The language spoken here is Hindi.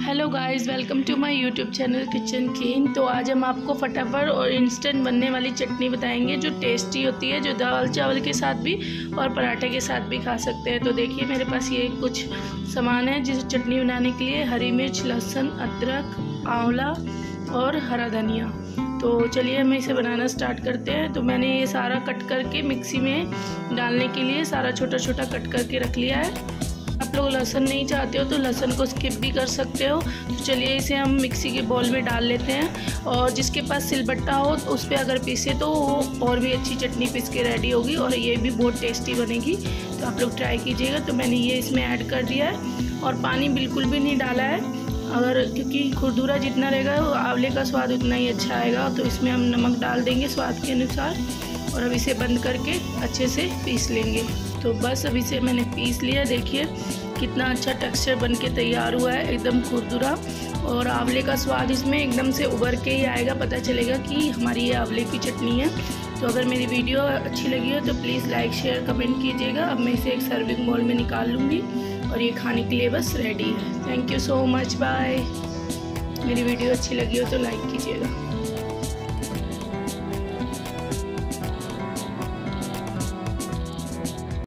Hello guys, welcome to my YouTube channel kitchen king. तो आज हम आपको फटाफट और इंस्टेंट बनने वाली चटनी बताएंगे जो टेस्टी होती है, जो दाल चावल के साथ भी और पराठे के साथ भी खा सकते हैं। तो देखिए मेरे पास ये कुछ सामान है जिस चटनी बनाने के लिए। हरी मिर्च, लहसुन, अदरक, आंवला और हरा धनिया। तो चलिए हम इसे बनाना स्टार्ट करते हैं। तो मैंने ये सारा कट करके मिक्सी में डालने के लिए सारा छोटा छोटा कट करके रख लिया है। आप लोग लहसुन नहीं चाहते हो तो लहसुन को स्किप भी कर सकते हो। तो चलिए इसे हम मिक्सी के बाउल में डाल लेते हैं। और जिसके पास सिलबट्टा हो तो उस पर अगर पीसे तो वो और भी अच्छी चटनी पीस के रेडी होगी और ये भी बहुत टेस्टी बनेगी। तो आप लोग ट्राई कीजिएगा। तो मैंने ये इसमें ऐड कर दिया है और पानी बिल्कुल भी नहीं डाला है, क्योंकि खुरदुरा जितना रहेगा वो आंवले का स्वाद उतना ही अच्छा आएगा। तो इसमें हम नमक डाल देंगे स्वाद के अनुसार और अब इसे बंद करके अच्छे से पीस लेंगे। तो बस अभी से मैंने पीस लिया। देखिए कितना अच्छा टेक्सचर बन के तैयार हुआ है, एकदम खुरदुरा। और आंवले का स्वाद इसमें एकदम से उभर के ही आएगा, पता चलेगा कि हमारी ये आंवले की चटनी है। तो अगर मेरी वीडियो अच्छी लगी हो तो प्लीज़ लाइक शेयर कमेंट कीजिएगा। अब मैं इसे एक सर्विंग बाउल में निकाल लूँगी और ये खाने के लिए बस रेडी है। Thank you so much, bye. मेरी वीडियो अच्छी लगी हो तो लाइक कीजिएगा।